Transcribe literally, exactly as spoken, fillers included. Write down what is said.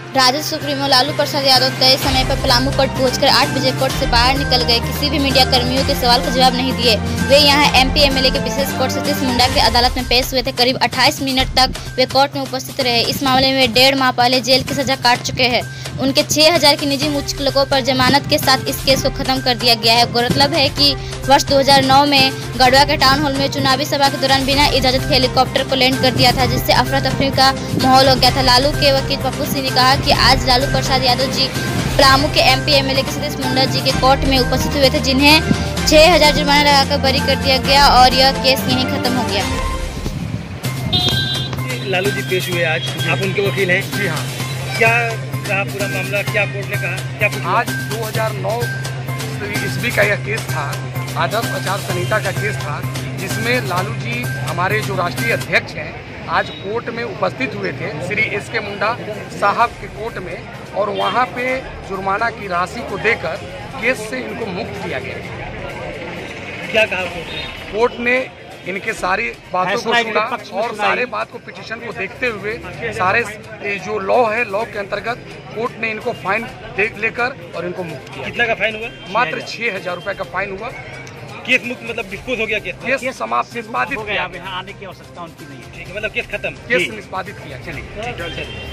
Rajad supremo Lalu Prasad Yadav तय समय पर पलामू कोर्ट पहुंचकर आठ बजे कोर्ट से बाहर निकल गए। किसी भी मीडिया कर्मियों के सवाल का जवाब नहीं दिए। वे यहां एमपी एमएलए के विशेष कोर्ट सतीश मुंडा की अदालत में पेश हुए थे। करीब अट्ठाईस मिनट तक वे कोर्ट में उपस्थित रहे। इस मामले में डेढ़ माह पहले जेल की सजा काट चुके हैं। उनके छह हजार की निजी मुचलकों पर जमानत के साथ इस केस को खत्म कर दिया गया है। गौरतलब है कि वर्ष दो हज़ार नौ में गढ़वा के टाउन हॉल में चुनावी सभा के दौरान बिना इजाजत के हेलीकॉप्टर को लैंड कर दिया था, जिससे अफरा तफरी का माहौल हो गया था। लालू के वकील पप्पू सिंह ने कहा कि आज लालू प्रसाद यादव जी पलामू के एमपी एमएलए के सतीश मुंडा जी के कोर्ट में उपस्थित हुए थे, जिन्हें छह हजार जुर्माना लगाकर बरी कर दिया गया और यह केस यहीं खत्म हो गया। लालू जी पेश हुए आज, आप उनके वकील हैं? जी हाँ। क्या कहा पूरा मामला, क्या कोर्ट ने कहा, क्या कुछ? आज दो हज़ार नौ ईस्वी का यह केस था, आदर्श आचार संहिता का केस था, जिसमें लालू जी हमारे जो राष्ट्रीय अध्यक्ष हैं आज कोर्ट में उपस्थित हुए थे, श्री एस के मुंडा साहब के कोर्ट में, और वहाँ पे जुर्माना की राशि को देकर केस से इनको मुक्त किया गया। क्या कहा कोर्ट ने? कोर्ट ने इनके सारी बातों को सुना और सारे बात को पिटीशन को देखते हुए सारे जो लॉ है लॉ के अंतर्गत कोर्ट ने इनको फाइन देख लेकर और इनको मुक्त किया। कितना का फाइन हुआ? मात्र छह हजार रुपए का फाइन हुआ। केस मुक्त मतलब डिस्पोज हो गया केस? केस समाप्त निष्पादित किया। यहाँ आने की आवश्यकता उनकी नहीं है। ठीक है, मतलब केस खत्म, केस निष्पादित किया। चलिए।